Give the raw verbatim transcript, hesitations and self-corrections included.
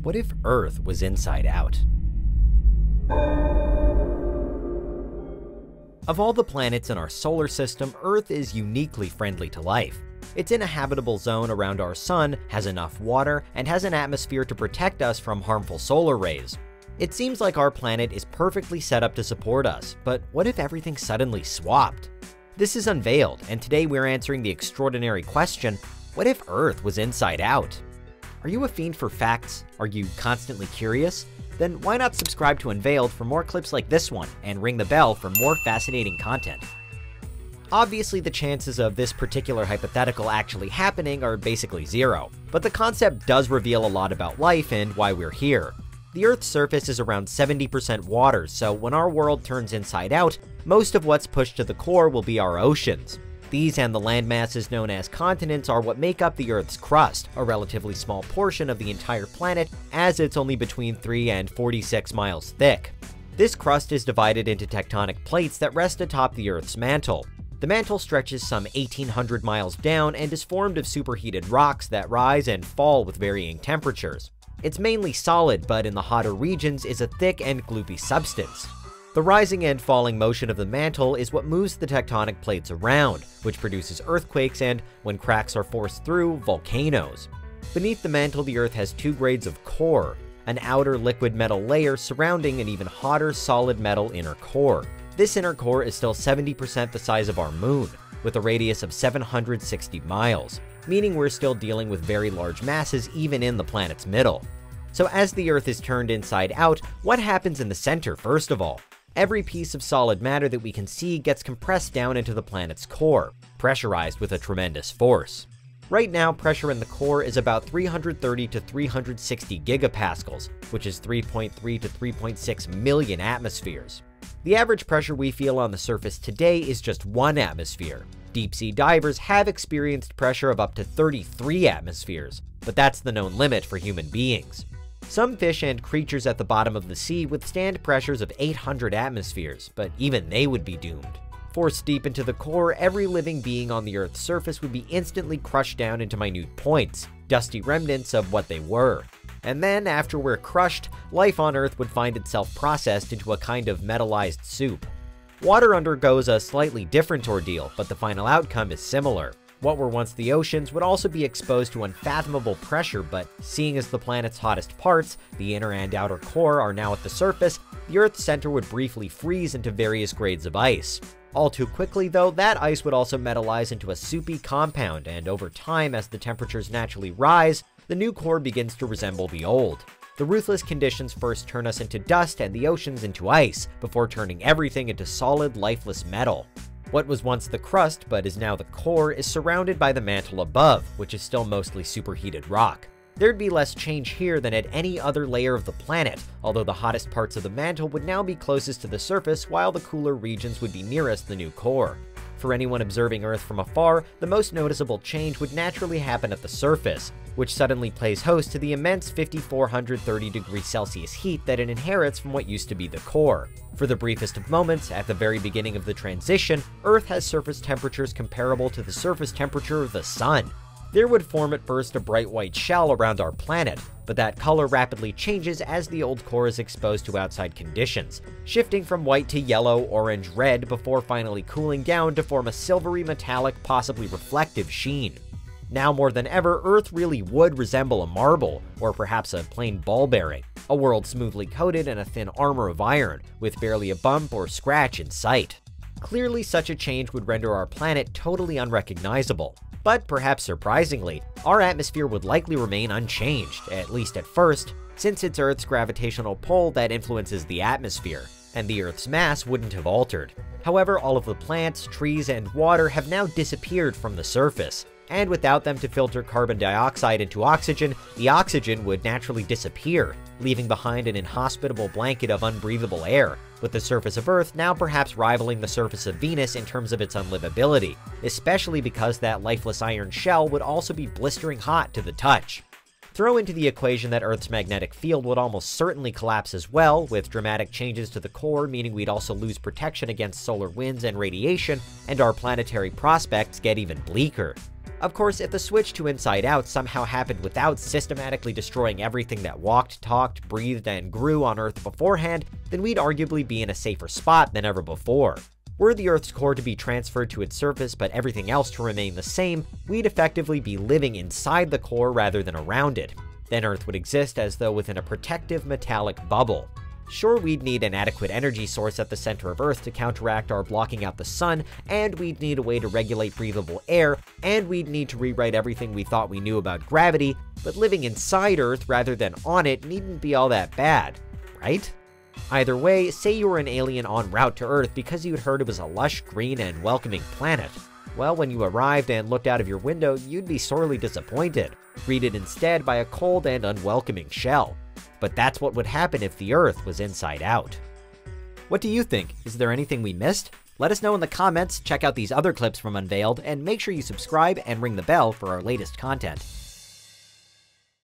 What if Earth was inside out? Of all the planets in our solar system, Earth is uniquely friendly to life. It's in a habitable zone around our sun, has enough water, and has an atmosphere to protect us from harmful solar rays. It seems like our planet is perfectly set up to support us, but what if everything suddenly swapped? This is Unveiled, and today we're answering the extraordinary question, what if Earth was inside out? Are you a fiend for facts? Are you constantly curious? Then why not subscribe to Unveiled for more clips like this one, and ring the bell for more fascinating content. Obviously, the chances of this particular hypothetical actually happening are basically zero, but the concept does reveal a lot about life and why we're here. The Earth's surface is around seventy percent water, so when our world turns inside out, most of what's pushed to the core will be our oceans. These and the land masses known as continents are what make up the Earth's crust, a relatively small portion of the entire planet, as it's only between three and forty-six miles thick. This crust is divided into tectonic plates that rest atop the Earth's mantle. The mantle stretches some eighteen hundred miles down and is formed of superheated rocks that rise and fall with varying temperatures. It's mainly solid, but in the hotter regions is a thick and gloopy substance. The rising and falling motion of the mantle is what moves the tectonic plates around, which produces earthquakes and, when cracks are forced through, volcanoes. Beneath the mantle, the Earth has two grades of core, an outer liquid metal layer surrounding an even hotter solid metal inner core. This inner core is still seventy percent the size of our moon, with a radius of seven hundred sixty miles, meaning we're still dealing with very large masses even in the planet's middle. So as the Earth is turned inside out, what happens in the center first of all? Every piece of solid matter that we can see gets compressed down into the planet's core, pressurized with a tremendous force. Right now, pressure in the core is about three hundred thirty to three hundred sixty gigapascals, which is three point three to three point six million atmospheres. The average pressure we feel on the surface today is just one atmosphere. Deep-sea divers have experienced pressure of up to thirty-three atmospheres, but that's the known limit for human beings. Some fish and creatures at the bottom of the sea withstand pressures of eight hundred atmospheres, but even they would be doomed. Forced deep into the core, every living being on the Earth's surface would be instantly crushed down into minute points, dusty remnants of what they were. And then, after we're crushed, life on Earth would find itself processed into a kind of metallized soup. Water undergoes a slightly different ordeal, but the final outcome is similar. What were once the oceans would also be exposed to unfathomable pressure, but seeing as the planet's hottest parts, the inner and outer core, are now at the surface, the Earth's center would briefly freeze into various grades of ice. All too quickly though, that ice would also metallize into a soupy compound, and over time, as the temperatures naturally rise, the new core begins to resemble the old. The ruthless conditions first turn us into dust and the oceans into ice, before turning everything into solid, lifeless metal. What was once the crust, but is now the core, is surrounded by the mantle above, which is still mostly superheated rock. There'd be less change here than at any other layer of the planet, although the hottest parts of the mantle would now be closest to the surface while the cooler regions would be nearest the new core. For anyone observing Earth from afar, the most noticeable change would naturally happen at the surface, which suddenly plays host to the immense five thousand four hundred thirty degrees Celsius heat that it inherits from what used to be the core. For the briefest of moments, at the very beginning of the transition, Earth has surface temperatures comparable to the surface temperature of the sun. There would form at first a bright white shell around our planet, but that color rapidly changes as the old core is exposed to outside conditions, shifting from white to yellow, orange, red before finally cooling down to form a silvery metallic, possibly reflective sheen. Now more than ever, Earth really would resemble a marble, or perhaps a plain ball bearing, a world smoothly coated in a thin armor of iron, with barely a bump or scratch in sight. Clearly, such a change would render our planet totally unrecognizable. But perhaps surprisingly, our atmosphere would likely remain unchanged, at least at first, since it's Earth's gravitational pull that influences the atmosphere, and the Earth's mass wouldn't have altered. However, all of the plants, trees, and water have now disappeared from the surface, and without them to filter carbon dioxide into oxygen, the oxygen would naturally disappear, leaving behind an inhospitable blanket of unbreathable air, with the surface of Earth now perhaps rivaling the surface of Venus in terms of its unlivability, especially because that lifeless iron shell would also be blistering hot to the touch. Throw into the equation that Earth's magnetic field would almost certainly collapse as well, with dramatic changes to the core meaning we'd also lose protection against solar winds and radiation, and our planetary prospects get even bleaker. Of course, if the switch to Inside Out somehow happened without systematically destroying everything that walked, talked, breathed, and grew on Earth beforehand, then we'd arguably be in a safer spot than ever before. Were the Earth's core to be transferred to its surface but everything else to remain the same, we'd effectively be living inside the core rather than around it. Then Earth would exist as though within a protective metallic bubble. Sure, we'd need an adequate energy source at the center of Earth to counteract our blocking out the sun, and we'd need a way to regulate breathable air, and we'd need to rewrite everything we thought we knew about gravity, but living inside Earth rather than on it needn't be all that bad, right? Either way, say you were an alien en route to Earth because you'd heard it was a lush, green, and welcoming planet. Well, when you arrived and looked out of your window, you'd be sorely disappointed, greeted instead by a cold and unwelcoming shell. But that's what would happen if the Earth was inside out. What do you think? Is there anything we missed? Let us know in the comments, check out these other clips from Unveiled, and make sure you subscribe and ring the bell for our latest content.